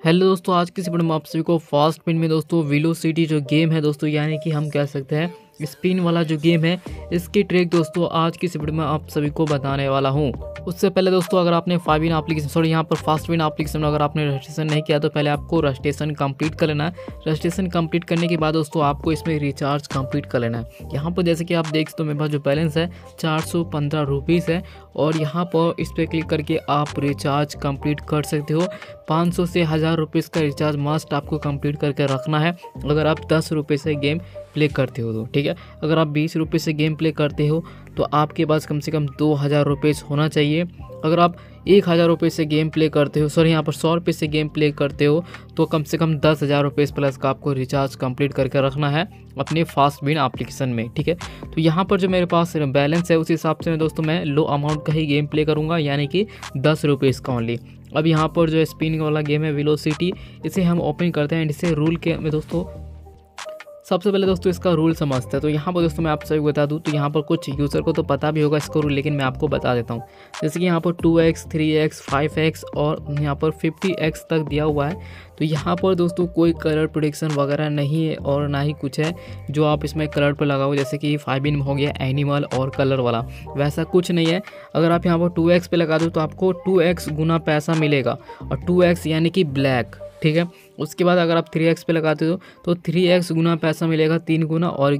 Hello दोस्तों, आज की इस वीडियो में आप सभी को फास्ट पिन में दोस्तों वेलोसिटी जो गेम है दोस्तों, यानी कि हम कह सकते हैं स्पिन वाला जो गेम है, इसकी ट्रिक दोस्तों आज की इस वीडियो में आप सभी को बताने वाला हूं। उससे पहले दोस्तों, अगर आपने फाइव इन एप्लीकेशन यहाँ पर फास्ट विन एप्लीकेशन में अगर आपने रजिस्ट्रेशन नहीं किया तो पहले आपको रजिस्ट्रेशन कंप्लीट कर लेना है। रजिस्ट्रेशन कंप्लीट करने के बाद दोस्तों आपको इसमें रिचार्ज कंप्लीट कर लेना है। यहाँ पर जैसे कि आप देख सकते हो मेरे पास जो बैलेंस है 415 रुपीज़ है और यहाँ पर इस पर क्लिक करके आप रिचार्ज कंप्लीट कर सकते हो। 500 से 1000 रुपीज़ का रिचार्ज मस्ट आपको कंप्लीट करके रखना है अगर आप 10 रुपये से गेम प्ले करते हो तो, ठीक है। अगर आप 20 रुपये से गेम प्ले करते हो तो आपके पास कम से कम 2000 रुपये होना चाहिए। अगर आप 1000 रुपये से गेम प्ले करते हो, सॉरी यहाँ पर 100 रुपये से गेम प्ले करते हो तो कम से कम 10,000 रुपये प्लस का आपको रिचार्ज कंप्लीट करके रखना है अपने फास्ट विन एप्लीकेशन में, ठीक है। तो यहाँ पर जो मेरे पास बैलेंस है उस हिसाब से दोस्तों मैं लो अमाउंट का ही गेम प्ले करूँगा, यानी कि 10 रुपये का ओनली। अब यहाँ पर जो स्पिनिंग वाला गेम है वेलोसिटी, इसे हम ओपन करते हैं। इसे रूल के में दोस्तों सबसे पहले दोस्तों इसका रूल समझते हैं। तो यहाँ पर दोस्तों मैं आप सभी को बता दूँ, तो यहाँ पर कुछ यूज़र को तो पता भी होगा इसका रूल, लेकिन मैं आपको बता देता हूँ। जैसे कि यहाँ पर 2x, 3x, 5x और यहाँ पर 50x तक दिया हुआ है। तो यहाँ पर दोस्तों कोई कलर प्रोडिक्शन वगैरह नहीं है और ना ही कुछ है जो आप इसमें कलर पर लगाओ, जैसे कि 5 इन हो गया एनिमल और कलर वाला, वैसा कुछ नहीं है। अगर आप यहाँ पर 2x पे लगा दो तो आपको 2x गुना पैसा मिलेगा और 2x यानी कि ब्लैक, ठीक है। उसके बाद अगर आप 3x पे लगाते हो तो 3x गुना पैसा मिलेगा, 3 गुना, और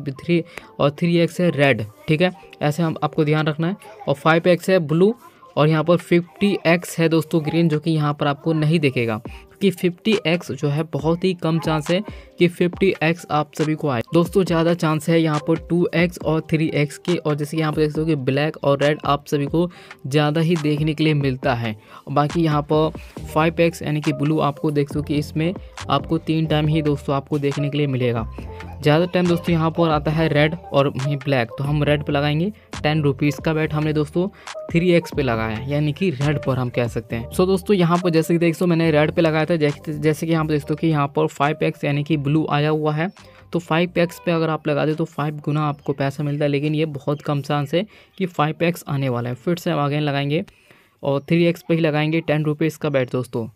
3x है रेड, ठीक है। ऐसे हम आपको ध्यान रखना है। और 5x है ब्लू और यहाँ पर 50x है दोस्तों ग्रीन, जो कि यहाँ पर आपको नहीं दिखेगा कि 50x जो है बहुत ही कम चांस है कि 50x आप सभी को आए। दोस्तों ज़्यादा चांस है यहाँ पर 2x और 3x के। और जैसे कि यहाँ पर देख सकते हो कि ब्लैक और रेड आप सभी को ज़्यादा ही देखने के लिए मिलता है। और बाकी यहाँ पर 5x यानी कि ब्लू आपको देख सकते हो कि इसमें आपको 3 टाइम ही दोस्तों आपको देखने के लिए मिलेगा। ज़्यादा टाइम दोस्तों यहाँ पर आता है रेड और ब्लैक, तो हम रेड पे लगाएंगे। 10 रुपीज़ का बैट हमने दोस्तों 3x पे लगाया, यानी कि रेड पर हम कह सकते हैं। सो दोस्तों यहाँ पर जैसे कि देख सो मैंने रेड पे लगाया था, जैसे कि यहाँ पर देख सो कि यहाँ पर 5x यानी कि ब्लू आया हुआ है। तो 5x पे अगर आप लगा दे तो 5 गुना आपको पैसा मिलता है, लेकिन ये बहुत कम चांस है कि 5x आने वाला है। फिर से हम आगे लगाएंगे और 3x पे ही लगाएंगे 10 रुपीज़ का बैट दोस्तों।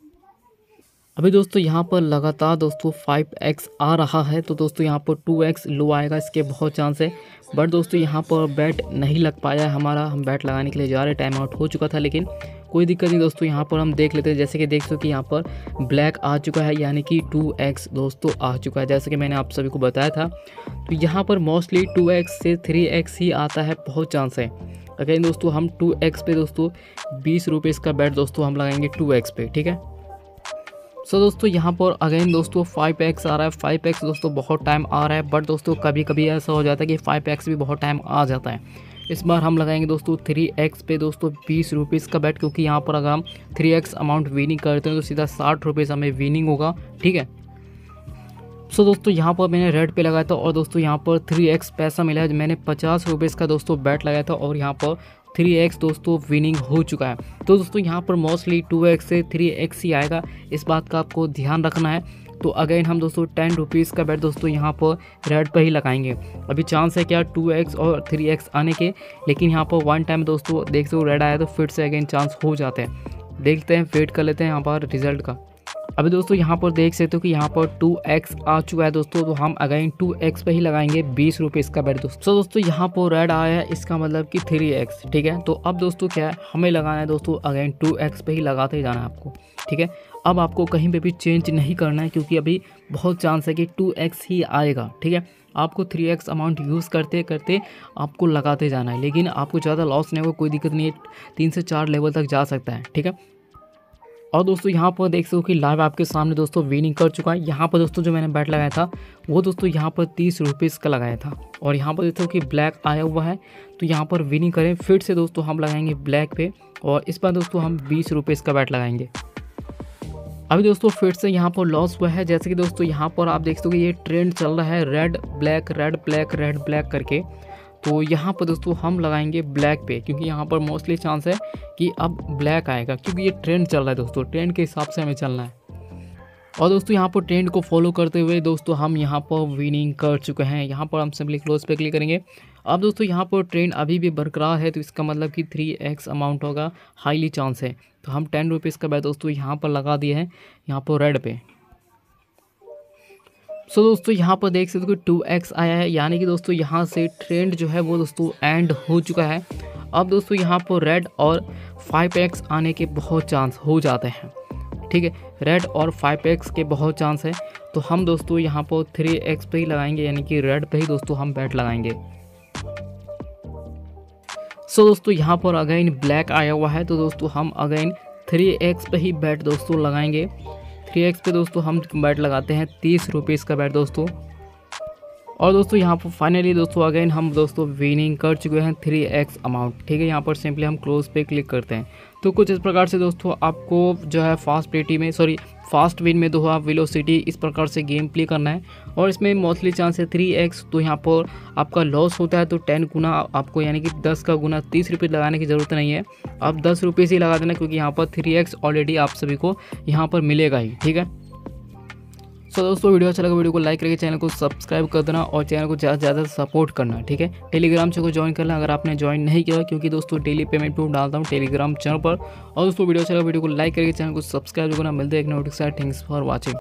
अभी दोस्तों यहाँ पर लगातार दोस्तों 5x आ रहा है, तो दोस्तों यहाँ पर 2x लो आएगा, इसके बहुत चांस है। बट दोस्तों यहाँ पर बैट नहीं लग पाया है हमारा, हम बैट लगाने के लिए जा रहे, टाइम आउट हो चुका था, लेकिन कोई दिक्कत नहीं दोस्तों। यहाँ पर हम देख लेते हैं, जैसे कि देख सकते हो कि यहाँ पर ब्लैक आ चुका है, यानी कि 2x दोस्तों आ चुका है, जैसे कि मैंने आप सभी को बताया था। तो यहाँ पर मोस्टली 2x से 3x ही आता है, बहुत चांस है। अगेन दोस्तों हम 2x पे दोस्तों 20 रुपये का बैट दोस्तों हम लगाएंगे 2x पे, ठीक है। सो दोस्तों यहाँ पर अगेन दोस्तों 5x आ रहा है। 5x दोस्तों बहुत टाइम आ रहा है, बट दोस्तों कभी कभी ऐसा हो जाता है कि 5x भी बहुत टाइम आ जाता है। इस बार हम लगाएंगे दोस्तों 3x पे दोस्तों 20 रुपीज़ का बैट, क्योंकि यहाँ पर अगर हम 3x अमाउंट विनिंग करते हैं तो सीधा 60 रुपीज़ हमें विनिंग होगा, ठीक है। सो दोस्तों यहाँ पर मैंने रेड पे लगाया था और दोस्तों यहाँ पर 3x पैसा मिला है। मैंने 50 रुपीज़ का दोस्तों बैट लगाया था और यहाँ पर 3x दोस्तों विनिंग हो चुका है। तो दोस्तों यहाँ पर मोस्टली 2x से 3x ही आएगा, इस बात का आपको ध्यान रखना है। तो अगेन हम दोस्तों 10 रुपीज़ का बैट दोस्तों यहाँ पर रेड पर ही लगाएंगे। अभी चांस है क्या 2x और 3x आने के, लेकिन यहाँ पर वन टाइम दोस्तों देख सकते हो रेड आया तो फिर से अगेन चांस हो जाते हैं। देखते हैं, वेट कर लेते हैं यहाँ पर रिजल्ट का। अभी दोस्तों यहाँ पर देख सकते हो कि यहाँ पर 2x आ चुका है दोस्तों, तो हम अगेन 2x पे ही लगाएंगे 20 रुपीज़ का बैट दोस्तों। तो दोस्तों यहाँ पर रेड आया है, इसका मतलब कि 3x, ठीक है। तो अब दोस्तों क्या है, हमें लगाना है दोस्तों अगेन 2x पे ही लगाते ही जाना है आपको, ठीक है। अब आपको कहीं पे भी चेंज नहीं करना है, क्योंकि अभी बहुत चांस है कि 2x ही आएगा, ठीक है। आपको 3x अमाउंट यूज़ करते करते आपको लगाते जाना है, लेकिन आपको ज़्यादा लॉस नहीं होगा, कोई दिक्कत नहीं है, 3 से 4 लेवल तक जा सकता है, ठीक है। और दोस्तों यहाँ पर देख सकते हो कि लाइव आपके सामने दोस्तों विनिंग कर चुका है। यहाँ पर दोस्तों जो मैंने बैट लगाया था वो दोस्तों यहाँ पर 30 रुपीज़ का लगाया था और यहाँ पर देखते हो कि ब्लैक आया हुआ है, तो यहाँ पर विनिंग करें। फिर से दोस्तों हम लगाएंगे ब्लैक पे और इस बार दोस्तों हम 20 रुपीज़ का बैट लगाएंगे। अभी दोस्तों फिर से यहाँ पर लॉस हुआ है, जैसे कि दोस्तों यहाँ पर आप देख सकते हो कि ये ट्रेंड चल रहा है red black red black red black करके। तो यहाँ पर दोस्तों हम लगाएंगे ब्लैक पे, क्योंकि यहाँ पर मोस्टली चांस है कि अब ब्लैक आएगा, क्योंकि ये ट्रेंड चल रहा है दोस्तों, ट्रेंड के हिसाब से हमें चलना है। और दोस्तों यहाँ पर ट्रेंड को फॉलो करते हुए दोस्तों हम यहाँ पर विनिंग कर चुके हैं। यहाँ पर हम सिंपली क्लोज पे क्लिक करेंगे। अब दोस्तों यहाँ पर ट्रेंड अभी भी बरकरार है, तो इसका मतलब कि 3x अमाउंट होगा, हाईली चांस है। तो हम 10 रुपीज़ का बैट दोस्तों यहाँ पर लगा दिए हैं, यहाँ पर रेड पे। सो दोस्तों यहाँ पर देख सकते हो कि 2x आया है, यानी कि दोस्तों यहाँ से ट्रेंड जो है वो दोस्तों एंड हो चुका है। अब दोस्तों यहाँ पर रेड और 5x आने के बहुत चांस हो जाते हैं, ठीक है। रेड और 5x के बहुत चांस है, तो हम दोस्तों यहाँ पर 3x पे ही लगाएंगे, यानी कि रेड पे ही दोस्तों हम बैट लगाएंगे। सो दोस्तों यहाँ पर अगेन ब्लैक आया हुआ है, तो दोस्तों हम अगेन 3x पे ही बैट दोस्तों लगाएंगे। 3x पे दोस्तों हम बैट लगाते हैं 30 रुपीज़ का बैट दोस्तों। और दोस्तों यहाँ पर फाइनली दोस्तों अगेन हम दोस्तों विनिंग कर चुके हैं 3x अमाउंट, ठीक है। यहाँ पर सिंपली हम क्लोज पे क्लिक करते हैं। तो कुछ इस प्रकार से दोस्तों आपको जो है फास्ट विन में दो आप वेलोसिटी इस प्रकार से गेम प्ले करना है। और इसमें मोस्टली चांस है 3x, तो यहाँ पर आपका लॉस होता है तो 10 गुना आपको, यानी कि 10 का गुना 30 रुपये लगाने की ज़रूरत नहीं है, आप 10 रुपये से ही लगा देना, क्योंकि यहाँ पर 3x ऑलरेडी आप सभी को यहाँ पर मिलेगा ही, ठीक है। सो दोस्तों वीडियो अच्छा लगा, वीडियो को लाइक करके चैनल को सब्सक्राइब कर देना और चैनल को ज़्यादा से ज़्यादा सपोर्ट करना, ठीक है। टेलीग्राम चैनल को ज्वाइन करना अगर आपने ज्वाइन नहीं किया, क्योंकि दोस्तों डेली पेमेंट प्रूफ डालता हूँ टेलीग्राम चैनल पर। और दोस्तों वीडियो अच्छा लगा, वीडियो को लाइक करके चैनल को सब्सक्राइब करना। मिलते हैं एक नोटिस। Thanks for watching.